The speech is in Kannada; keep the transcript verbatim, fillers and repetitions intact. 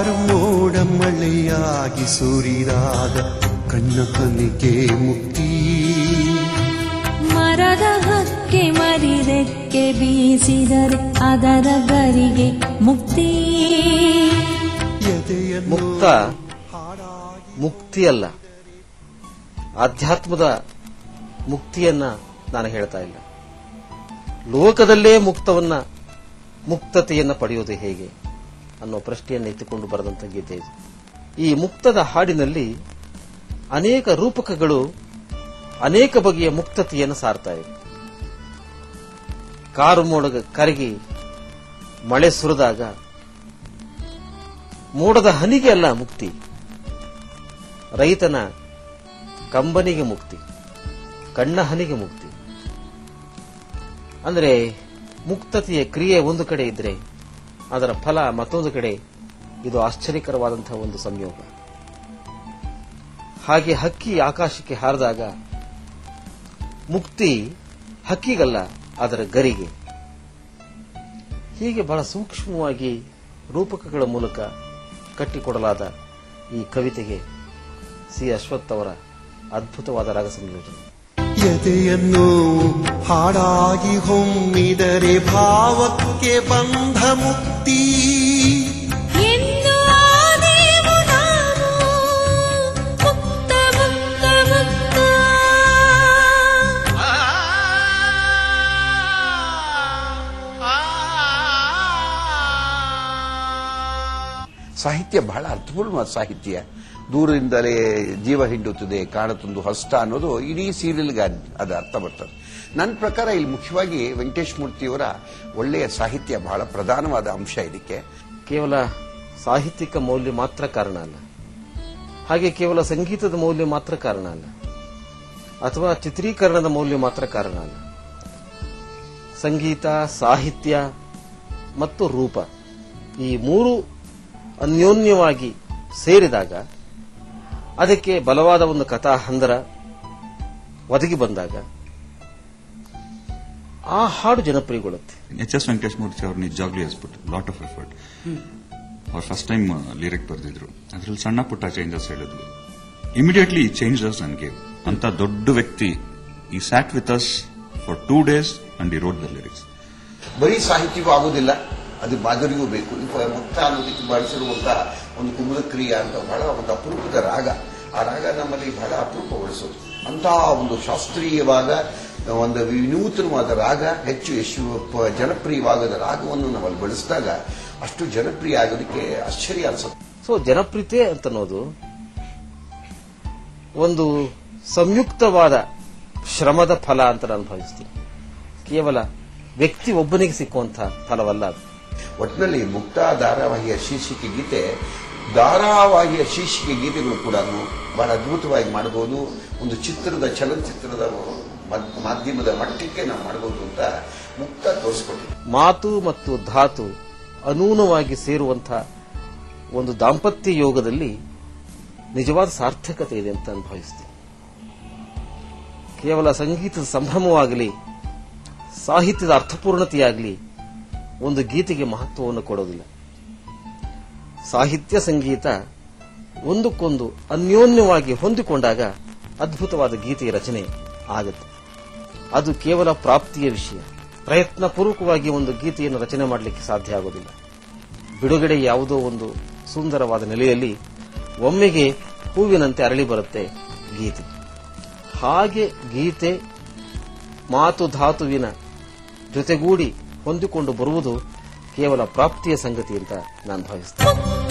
ಕಾರು ಮೋಡ ಮಳೆಯಾಗಿ ಸುರಿದಾಗ ಕಣ್ಣ ಕನಿಗೆ ಮುಕ್ತಿ. ಮರದ ಹಕ್ಕೆ ಮರಿದಕ್ಕೆ ಬೀಸಿದರೆ ಅದರ ಗರಿಗೆ ಮುಕ್ತಿ. ಮುಕ್ತ ಮುಕ್ತಿಯಲ್ಲ, ಆಧ್ಯಾತ್ಮದ ಮುಕ್ತಿಯನ್ನ ನಾನು ಹೇಳ್ತಾ ಇಲ್ಲ. ಲೋಕದಲ್ಲೇ ಮುಕ್ತವನ್ನ ಮುಕ್ತತೆಯನ್ನ ಪಡೆಯುವುದು ಹೇಗೆ ಅನ್ನೋ ಪ್ರಶ್ನೆಯನ್ನು ಎತ್ತಿಕೊಂಡು ಬರೆದಂತ ಗೀತೆ ಇದು. ಈ ಮುಕ್ತದ ಹಾಡಿನಲ್ಲಿ ಅನೇಕ ರೂಪಕಗಳು ಅನೇಕ ಬಗೆಯ ಮುಕ್ತತೆಯನ್ನು ಸಾರ್ತಾ ಇವೆ. ಕಾರು ಮೋಡ ಕರಗಿ ಮಳೆ ಸುರಿದಾಗ ಮೋಡದ ಹನಿಗೆ ಅಲ್ಲ ಮುಕ್ತಿ, ರೈತನ ಕಂಬನಿಗೆ ಮುಕ್ತಿ, ಕಣ್ಣ ಹನಿಗೆ ಮುಕ್ತಿ. ಅಂದರೆ ಮುಕ್ತತೆಯ ಕ್ರಿಯೆ ಒಂದು ಕಡೆ ಇದ್ರೆ ಅದರ ಫಲ ಮತ್ತೊಂದು ಕಡೆ. ಇದು ಆಶ್ಚರ್ಯಕರವಾದಂತಹ ಒಂದು ಸಂಯೋಗ. ಹಾಗೆ ಹಕ್ಕಿ ಆಕಾಶಕ್ಕೆ ಹಾರಿದಾಗ ಮುಕ್ತಿ ಹಕ್ಕಿಗಲ್ಲ, ಅದರ ಗರಿಗೆ. ಹೀಗೆ ಬಹಳ ಸೂಕ್ಷ್ಮವಾಗಿ ರೂಪಕಗಳ ಮೂಲಕ ಕಟ್ಟಿಕೊಡಲಾದ ಈ ಕವಿತೆಗೆ ಸಿ ಅಶ್ವಥ್ ಅವರ ಅದ್ಭುತವಾದ ರಾಗ ಸಂಯೋಜನೆ. ಎದೆಯನ್ನು ಹಾಡಾಗಿ ಹೊಮ್ಮಿದರೆ ಭಾವಕ್ಕೆ ಬಂಧ ಮುಕ್ತಿ. ಸಾಹಿತ್ಯ ಬಹಳ ಅರ್ಥಪೂರ್ಣವಾದ ಸಾಹಿತ್ಯ. ದೂರದಿಂದಲೇ ಜೀವ ಹಿಂಡುತ್ತದೆ ಕಾಣತೊಂದು ಹಸ್ತ ಅನ್ನೋದು ಇಡೀ ಸೀರಿಯಲ್ಗೆ ಅದು ಅರ್ಥ ಬರ್ತದೆ. ನನ್ನ ಪ್ರಕಾರ ಇಲ್ಲಿ ಮುಖ್ಯವಾಗಿ ವೆಂಕಟೇಶ್ ಮೂರ್ತಿಯವರ ಒಳ್ಳೆಯ ಸಾಹಿತ್ಯ ಬಹಳ ಪ್ರಧಾನವಾದ ಅಂಶ. ಇದಕ್ಕೆ ಕೇವಲ ಸಾಹಿತ್ಯಿಕ ಮೌಲ್ಯ ಮಾತ್ರ ಕಾರಣ ಅಲ್ಲ, ಹಾಗೆ ಕೇವಲ ಸಂಗೀತದ ಮೌಲ್ಯ ಮಾತ್ರ ಕಾರಣ ಅಲ್ಲ, ಅಥವಾ ಚಿತ್ರೀಕರಣದ ಮೌಲ್ಯ ಮಾತ್ರ ಕಾರಣ ಅಲ್ಲ. ಸಂಗೀತ, ಸಾಹಿತ್ಯ ಮತ್ತು ರೂಪ ಈ ಮೂರು ಅನ್ಯೋನ್ಯವಾಗಿ ಸೇರಿದಾಗ ಅದಕ್ಕೆ ಬಲವಾದ ಒಂದು ಕಥಾ ಹಂದರ ಒದಗಿ ಬಂದಾಗ ಆ ಹಾಡು ಜನಪ್ರಿಯಗೊಳ್ಳುತ್ತೆ. ಎಚ್ ಎಸ್ ವೆಂಕಟೇಶ್ ಮೂರ್ತಿ ಅವರು ನಿಜಾಗ್ಲೂ ಎಸ್ಬಿಟ್ಟು ಲಾಟ್ ಆಫ್ ಎಫರ್ಟ್. ಅವ್ರು ಫಸ್ಟ್ ಟೈಮ್ ಲಿರಿಕ್ ಬರೆದಿದ್ರು, ಅದ್ರಲ್ಲಿ ಸಣ್ಣ ಪುಟ್ಟ ಚೇಂಜಸ್ ಹೇಳಿದ್ರು. ಇಮಿಡಿಯೇಟ್ಲಿ ಚೇಂಜಸ್ ನನಗೆ ಅಂತ ದೊಡ್ಡ ವ್ಯಕ್ತಿ ಈ sat with us for two days and ಈ ರೋಡ್ ದ ಲಿರಿಕ್ಸ್. ಬರೀ ಸಾಹಿತ್ಯವೂ ಆಗೋದಿಲ್ಲ, ಅದು ಮಾಧುರ್ಯವೂ ಬೇಕು. ಮುಕ್ತ ಅನ್ನೋದಕ್ಕೆ ಬಳಸಿರುವಂತಹ ಒಂದು ಕುಮುದ ಕ್ರಿಯೆ ಅಂತ ಬಹಳ ಒಂದು ಅಪರೂಪದ ರಾಗ. ಆ ರಾಗ ನಮ್ಮಲ್ಲಿ ಬಹಳ ಅಪರೂಪಗೊಳಿಸೋದು. ಅಂತಹ ಒಂದು ಶಾಸ್ತ್ರೀಯವಾದ ಒಂದು ವಿನೂತನವಾದ ರಾಗ, ಹೆಚ್ಚು ಎಷ್ಟು ಜನಪ್ರಿಯವಾದ ರಾಗವನ್ನು ನಾವಲ್ಲಿ ಬಳಸಿದಾಗ ಅಷ್ಟು ಜನಪ್ರಿಯ ಆಗೋದಕ್ಕೆ ಆಶ್ಚರ್ಯ ಅನ್ಸುತ್ತೆ. ಸೊ ಜನಪ್ರಿಯತೆ ಅಂತನ್ನೋದು ಒಂದು ಸಂಯುಕ್ತವಾದ ಶ್ರಮದ ಫಲ ಅಂತ ನಾನು ಭಾವಿಸ್ತೀನಿ. ಕೇವಲ ವ್ಯಕ್ತಿ ಒಬ್ಬನಿಗೆ ಸಿಕ್ಕುವಂತಹ ಫಲವಲ್ಲ ಅದು. ಒಟ್ಟಿನಲ್ಲಿ ಮುಕ್ತ ಧಾರಾವಾಹಿಯ ಶೀರ್ಷಿಕೆ ಗೀತೆ, ಧಾರಾವಾಹಿಯ ಶೀರ್ಷಿಕೆ ಗೀತೆಗಳು ಕೂಡ ಬಹಳ ಅದ್ಭುತವಾಗಿ ಮಾಡಬಹುದು. ಒಂದು ಚಿತ್ರದ ಚಲನಚಿತ್ರದ ಮಾಧ್ಯಮದ ಮಟ್ಟಕ್ಕೆ ನಾವು ಮಾಡಬಹುದು ಅಂತ ಮುಕ್ತ ತೋರಿಸ್ಕೊಟ್ಟಿದೆ. ಮಾತು ಮತ್ತು ಧಾತು ಅನೂನವಾಗಿ ಸೇರುವಂತಹ ಒಂದು ದಾಂಪತ್ಯ ಯೋಗದಲ್ಲಿ ನಿಜವಾದ ಸಾರ್ಥಕತೆ ಇದೆ ಅಂತ ನಾನು ಭಾವಿಸ್ತೀನಿ. ಕೇವಲ ಸಂಗೀತದ ಸಂಭ್ರಮವಾಗಲಿ, ಸಾಹಿತ್ಯದ ಅರ್ಥಪೂರ್ಣತೆಯಾಗಲಿ ಒಂದು ಗೀತೆಗೆ ಮಹತ್ವವನ್ನು ಕೊಡೋದಿಲ್ಲ. ಸಾಹಿತ್ಯ ಸಂಗೀತ ಒಂದಕ್ಕೊಂದು ಅನ್ಯೋನ್ಯವಾಗಿ ಹೊಂದಿಕೊಂಡಾಗ ಅದ್ಭುತವಾದ ಗೀತೆಯ ರಚನೆ ಆಗುತ್ತೆ. ಅದು ಕೇವಲ ಪ್ರಾಪ್ತಿಯ ವಿಷಯ. ಪ್ರಯತ್ನ ಪೂರ್ವಕವಾಗಿ ಒಂದು ಗೀತೆಯನ್ನು ರಚನೆ ಮಾಡಲಿಕ್ಕೆ ಸಾಧ್ಯ ಆಗೋದಿಲ್ಲ. ಬಿಡುಗಡೆ ಯಾವುದೋ ಒಂದು ಸುಂದರವಾದ ನೆಲೆಯಲ್ಲಿ ಒಮ್ಮೆಗೆ ಹೂವಿನಂತೆ ಅರಳಿ ಬರುತ್ತೆ ಗೀತೆ. ಹಾಗೆ ಗೀತೆ ಮಾತು ಧಾತುವಿನ ಜೊತೆಗೂಡಿ ಹೊಂದಿಕೊಂಡು ಬರುವುದು ಕೇವಲ ಪ್ರಾಪ್ತಿಯ ಸಂಗತಿ ಅಂತ ನಾನು ಭಾವಿಸ್ತೇನೆ.